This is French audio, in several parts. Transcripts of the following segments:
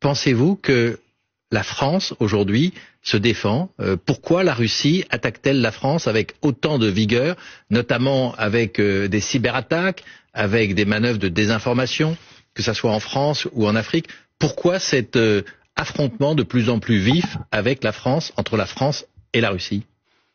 pensez-vous que la France, aujourd'hui, se défend? Pourquoi la Russie attaque-t-elle la France avec autant de vigueur, notamment avec des cyberattaques, avec des manœuvres de désinformation, que ce soit en France ou en Afrique? Pourquoi cet affrontement de plus en plus vif avec la France, entre la France et la Russie?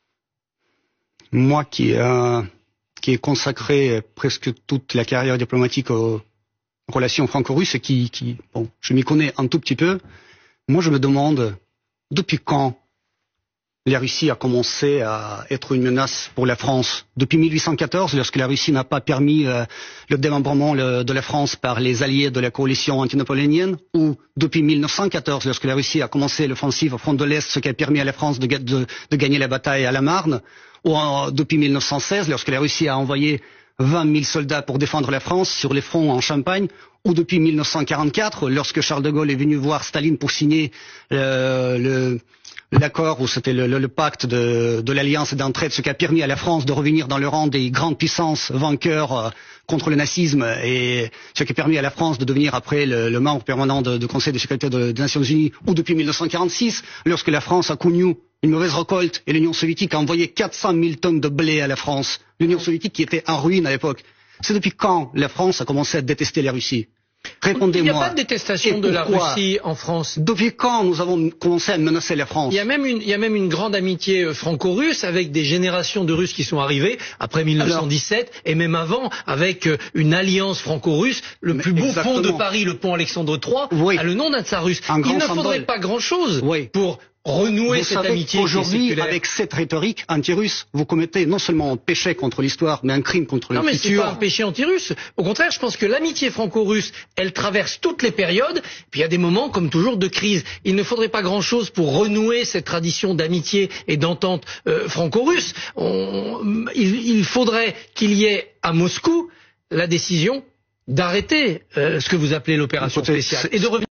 Moi qui ai consacré presque toute la carrière diplomatique aux relations franco-russes et bon, je m'y connais un tout petit peu, moi je me demande depuis quand la Russie a commencé à être une menace pour la France. Depuis 1814, lorsque la Russie n'a pas permis le démembrement de la France par les alliés de la coalition antinapoléonienne, ou depuis 1914, lorsque la Russie a commencé l'offensive au front de l'Est, ce qui a permis à la France de gagner la bataille à la Marne, ou depuis 1916, lorsque la Russie a envoyé 20 000 soldats pour défendre la France sur les fronts en Champagne, ou depuis 1944, lorsque Charles de Gaulle est venu voir Staline pour signer l'accord, où c'était le pacte de l'alliance d'entraide, ce qui a permis à la France de revenir dans le rang des grandes puissances vainqueurs contre le nazisme, et ce qui a permis à la France de devenir après le membre permanent du Conseil de sécurité des Nations Unies, ou depuis 1946, lorsque la France a connu une mauvaise récolte et l'Union soviétique a envoyé 400 000 tonnes de blé à la France, l'Union soviétique qui était en ruine à l'époque. C'est depuis quand la France a commencé à détester la Russie? Répondez-moi. Il n'y a pas de détestation de la Russie en France. Depuis quand nous avons commencé à menacer la France? Il y a même une grande amitié franco-russe avec des générations de Russes qui sont arrivées après 1917 et même avant, avec une alliance franco-russe. Le plus beau pont de Paris, le pont Alexandre III, a le nom d'un tsar russe. Il ne faudrait pas grand-chose pour renouer cette amitié. Aujourd'hui, avec cette rhétorique anti-russe, vous commettez non seulement un péché contre l'histoire, mais un crime contre le futur. Non, mais c'est pas un péché anti-russe. Au contraire, je pense que l'amitié franco-russe, elle traverse toutes les périodes. Puis il y a des moments, comme toujours, de crise. Il ne faudrait pas grand-chose pour renouer cette tradition d'amitié et d'entente franco-russe. Il faudrait qu'il y ait à Moscou la décision d'arrêter ce que vous appelez l'opération spéciale et de revenir